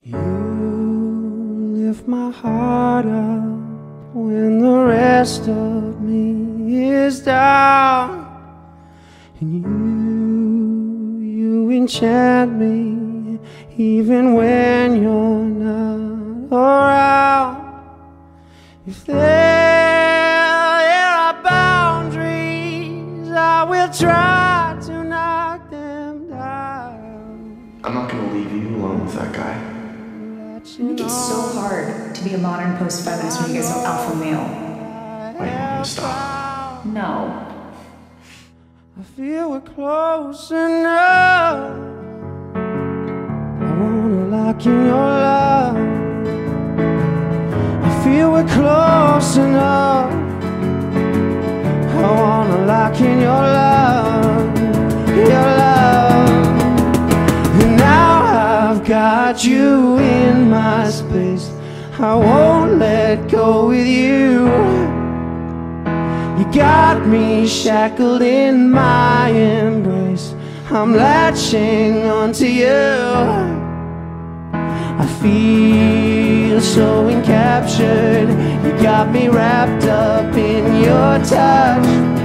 You lift my heart up when the rest of me is down, and you enchant me even when you're not around. If there are boundaries, I will try to knock them down. I'm not gonna leave you alone with that guy. It's so hard to be a modern post-feminist when you get so alpha male. Why you want me to stop? No. I feel we're close enough. I wanna lock in your love. I feel we're close enough. I wanna lock in your love, your love. And now I've got you in my space. I won't let go with you. You got me shackled in my embrace. I'm latching onto you. I feel so encaptured. You got me wrapped up in your touch.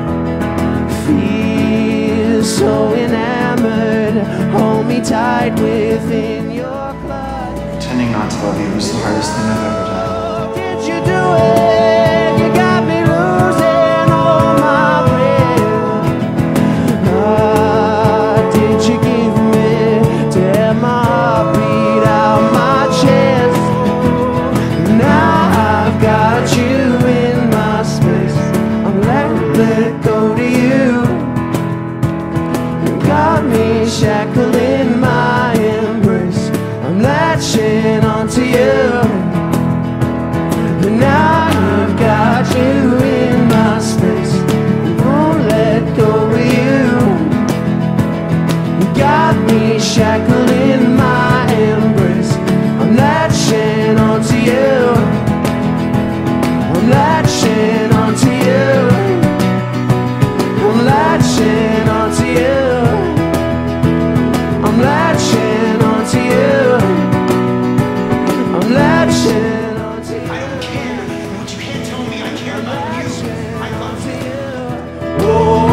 Feel so enamored. Hold me tight within your clutch. Pretending not to love you was the hardest thing I've ever done. Did you do it? You got me losing all my breath. Did you give me to have my heartbeat out my chest? Now I've got you in my space. I'm let go to you. You got me shackled in my embrace. I'm latching onto you. And now I've got you in my space. I won't let go of you. You got me shackled in my embrace. I'm latching onto you. I'm latching onto you. I'm latching onto you. I'm latching onto you. I'm latching onto you. I don't care, but you can't tell me I care about you. I love you.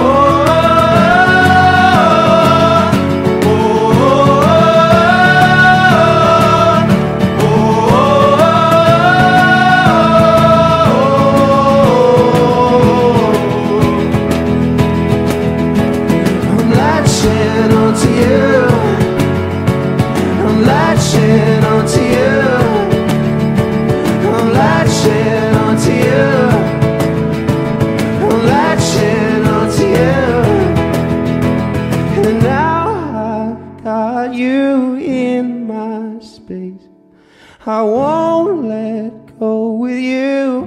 I'm latching onto you. I'm latching onto you. I'm latching onto you. I'm latching onto you. And now I've got you in my space. I won't let go with you.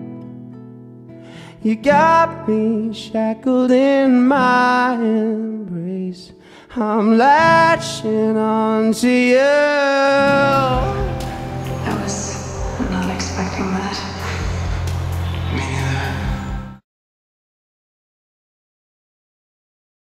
You got me shackled in my embrace. I'm latching onto you.